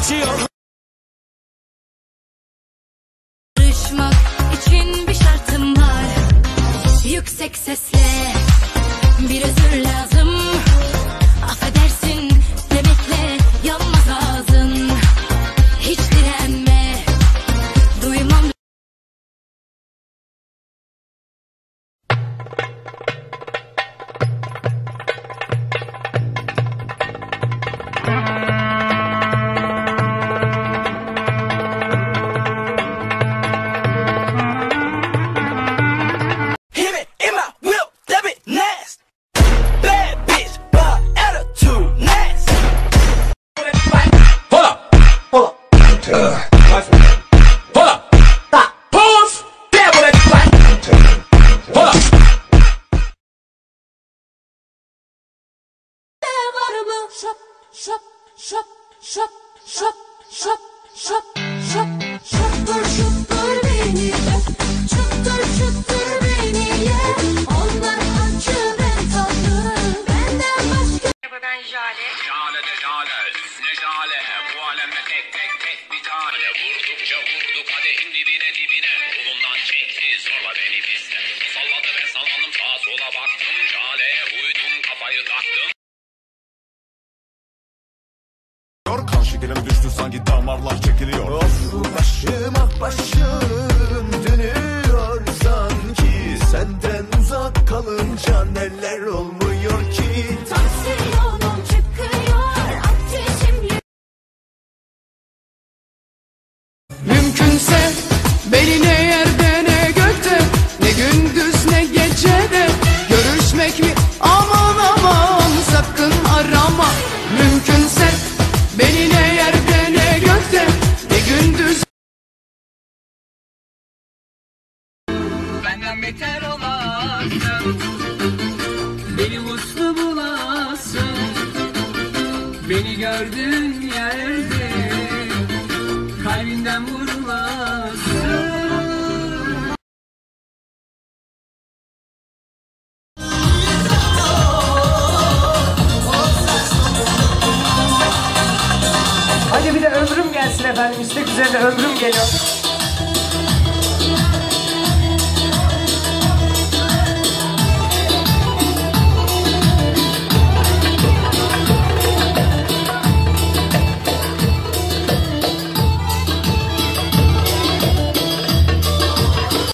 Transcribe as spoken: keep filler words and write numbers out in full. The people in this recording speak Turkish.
geçiyor. Barışmak için bir şartım var. Yüksek sesle bir özür lazım. Affedersin demekle yanmaz ağzın. Hiç direnme, duymam. Şap şap şap şap şap şap şap şap şaptır şuttur beni şuttur şuttur beni ye. Onlar acı ben tatlı benden başka. Merhaba, ben Jale. Jale de Jale, Hüsnü Jale. Bu alemde tek tek tek bir tane. Vurdukça vurdu kadehin dibine dibine. Kolundan çekti zorla beni piste. Salladı ben sallandım sağa sola baktım. Jale'ye uydum kafayı taktım. Kan şekerim düştü sanki damarlar çekiliyor. Of başım ah başım dönüyor sanki. Senden uzak kalınca neler olmuyor ki. Tansiyonum çıkıyor, ateşim. Mümkünse beni ne yerde ne gökte, ne gündüz ne gecede görüşmek mi? Aman aman sakın arama. Mümkünse beni ne yerde ne gökte, ne gündüz. Benden beter olasın, beni uslu bulasın. Beni gördüğün yerde kalbinden vurulasın. Hadi bir de ömrüm gelsin efendim. İstek üzerine ömrüm geliyor.